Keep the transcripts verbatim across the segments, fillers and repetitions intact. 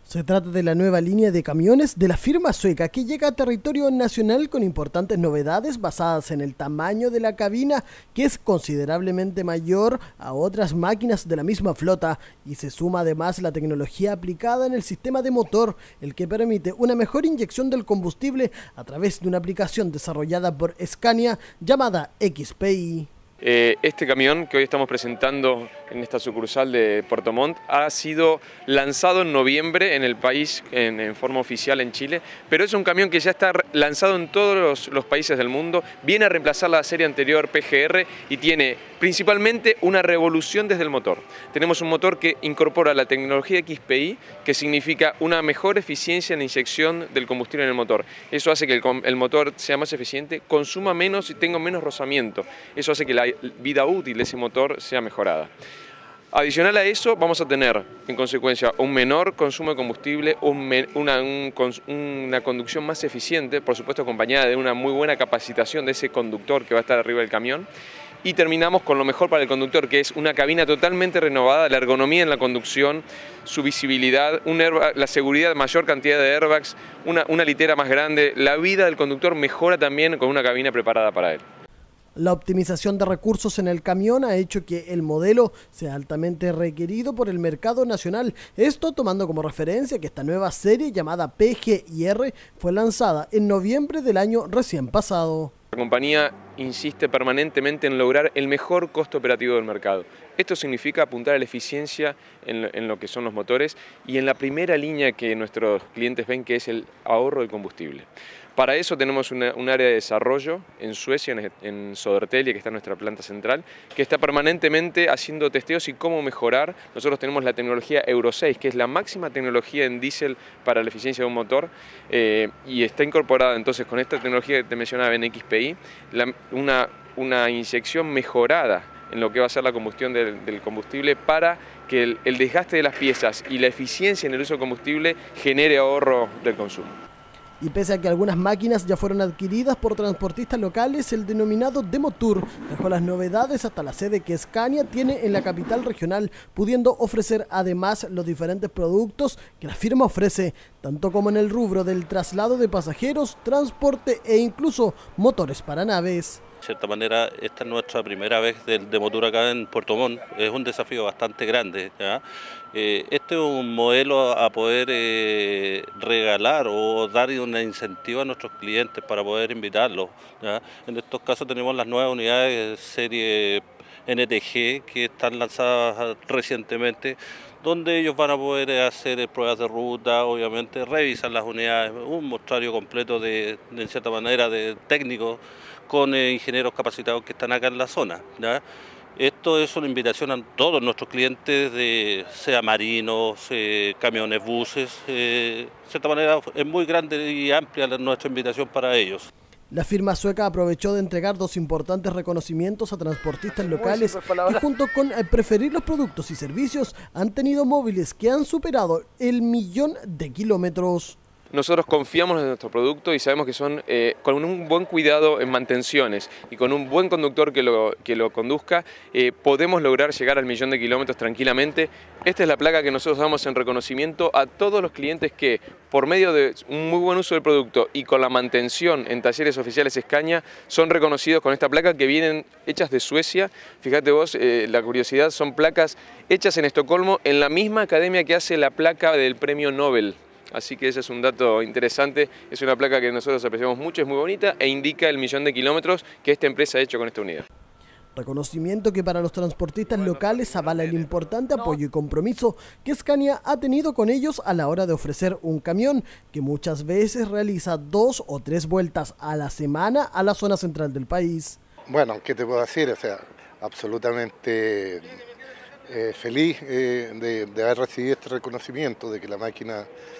Se trata de la nueva línea de camiones de la firma sueca que llega a territorio nacional con importantes novedades basadas en el tamaño de la cabina, que es considerablemente mayor a otras máquinas de la misma flota, y se suma además la tecnología aplicada en el sistema de motor, el que permite una mejor inyección del combustible a través de una aplicación desarrollada por Scania llamada X P I. Eh, este camión que hoy estamos presentando en esta sucursal de Puerto Montt ha sido lanzado en noviembre en el país en, en forma oficial en Chile, pero es un camión que ya está lanzado en todos los, los países del mundo, viene a reemplazar la serie anterior P G R y tiene principalmente una revolución desde el motor. Tenemos un motor que incorpora la tecnología X P I, que significa una mejor eficiencia en la inyección del combustible en el motor. Eso hace que el, el motor sea más eficiente, consuma menos y tenga menos rozamiento. Eso hace que la vida útil de ese motor sea mejorada. Adicional a eso, vamos a tener, en consecuencia, un menor consumo de combustible, un, una, un, una conducción más eficiente, por supuesto acompañada de una muy buena capacitación de ese conductor que va a estar arriba del camión. Y terminamos con lo mejor para el conductor, que es una cabina totalmente renovada, la ergonomía en la conducción, su visibilidad, un airbag, la seguridad, mayor cantidad de airbags, una, una litera más grande. La vida del conductor mejora también con una cabina preparada para él. La optimización de recursos en el camión ha hecho que el modelo sea altamente requerido por el mercado nacional. Esto tomando como referencia que esta nueva serie llamada P G R fue lanzada en noviembre del año recién pasado. La compañía insiste permanentemente en lograr el mejor costo operativo del mercado. Esto significa apuntar a la eficiencia en, en lo que son los motores y en la primera línea que nuestros clientes ven, que es el ahorro de combustible. Para eso tenemos una, un área de desarrollo en Suecia, en, en Södertälje, que está en nuestra planta central, que está permanentemente haciendo testeos y cómo mejorar. Nosotros tenemos la tecnología Euro seis, que es la máxima tecnología en diésel para la eficiencia de un motor, eh, y está incorporada entonces con esta tecnología que te mencionaba en X P I, la, una, una inyección mejorada en lo que va a ser la combustión del, del combustible para que el, el desgaste de las piezas y la eficiencia en el uso de combustible genere ahorro del consumo. Y pese a que algunas máquinas ya fueron adquiridas por transportistas locales, el denominado Demotour dejó las novedades hasta la sede que Scania tiene en la capital regional, pudiendo ofrecer además los diferentes productos que la firma ofrece, tanto como en el rubro del traslado de pasajeros, transporte e incluso motores para naves. De cierta manera, esta es nuestra primera vez del Demotour acá en Puerto Montt. Es un desafío bastante grande, ¿ya? Eh, este es un modelo a poder eh, regalar o dar un incentivo a nuestros clientes para poder invitarlos, ¿ya? En estos casos tenemos las nuevas unidades serie N T G que están lanzadas recientemente, donde ellos van a poder hacer pruebas de ruta, obviamente revisar las unidades, un muestrario completo de, de en cierta manera, de técnicos con eh, ingenieros capacitados que están acá en la zona, ¿ya? Esto es una invitación a todos nuestros clientes, de, sea marinos, eh, camiones, buses, eh, de cierta manera es muy grande y amplia nuestra invitación para ellos. La firma sueca aprovechó de entregar dos importantes reconocimientos a transportistas locales que, junto con preferir los productos y servicios, han tenido móviles que han superado el millón de kilómetros. Nosotros confiamos en nuestro producto y sabemos que son eh, con un buen cuidado en mantenciones y con un buen conductor que lo, que lo conduzca, eh, podemos lograr llegar al millón de kilómetros tranquilamente. Esta es la placa que nosotros damos en reconocimiento a todos los clientes que, por medio de un muy buen uso del producto y con la mantención en talleres oficiales Scania, son reconocidos con esta placa, que vienen hechas de Suecia. Fíjate vos, eh, la curiosidad, son placas hechas en Estocolmo, en la misma academia que hace la placa del premio Nobel. Así que ese es un dato interesante, es una placa que nosotros apreciamos mucho, es muy bonita e indica el millón de kilómetros que esta empresa ha hecho con esta unidad. Reconocimiento que para los transportistas locales avala el importante apoyo y compromiso que Scania ha tenido con ellos a la hora de ofrecer un camión que muchas veces realiza dos o tres vueltas a la semana a la zona central del país. Bueno, ¿qué te puedo decir? O sea, absolutamente eh, feliz eh, de, de haber recibido este reconocimiento, de que la máquina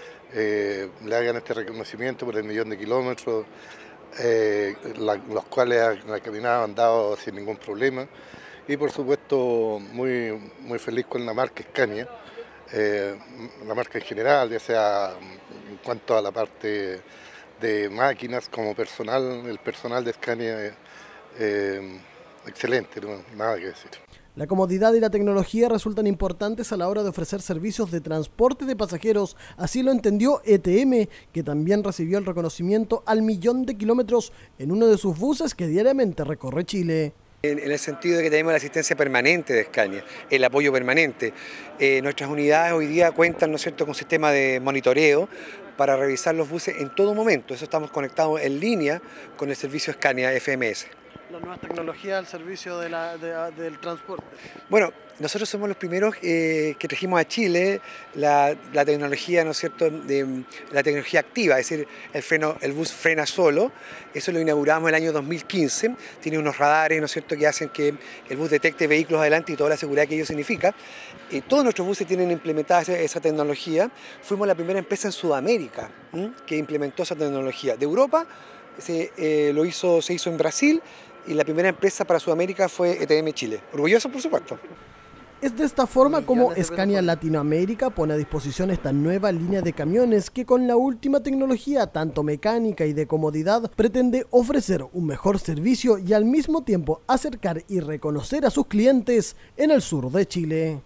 Eh, le hagan este reconocimiento por el millón de kilómetros, eh, la, los cuales la caminada han dado sin ningún problema, y por supuesto muy, muy feliz con la marca Scania, eh, la marca en general, ya sea en cuanto a la parte de máquinas como personal, el personal de Scania es eh, excelente, no, nada que decir. La comodidad y la tecnología resultan importantes a la hora de ofrecer servicios de transporte de pasajeros, así lo entendió E T M, que también recibió el reconocimiento al millón de kilómetros en uno de sus buses que diariamente recorre Chile. En, en el sentido de que tenemos la asistencia permanente de Scania, el apoyo permanente. Eh, nuestras unidades hoy día cuentan, ¿no es cierto?, con sistema de monitoreo para revisar los buses en todo momento. Eso estamos conectados en línea con el servicio Scania F M S. Las nuevas tecnologías al servicio de la, de, del transporte. Bueno, nosotros somos los primeros eh, que trajimos a Chile la, la tecnología, ¿no es cierto?, de la tecnología activa, es decir, el, freno, el bus frena solo. Eso lo inauguramos el año dos mil quince. Tiene unos radares, ¿no es cierto?, que hacen que el bus detecte vehículos adelante y toda la seguridad que ello significa. Y todos nuestros buses tienen implementada esa, esa tecnología. Fuimos la primera empresa en Sudamérica ¿m? que implementó esa tecnología. De Europa se, eh, lo hizo, se hizo en Brasil. Y la primera empresa para Sudamérica fue E T M Chile. Orgulloso, por supuesto. Es de esta forma como Scania Latinoamérica pone a disposición esta nueva línea de camiones que con la última tecnología, tanto mecánica y de comodidad, pretende ofrecer un mejor servicio y al mismo tiempo acercar y reconocer a sus clientes en el sur de Chile.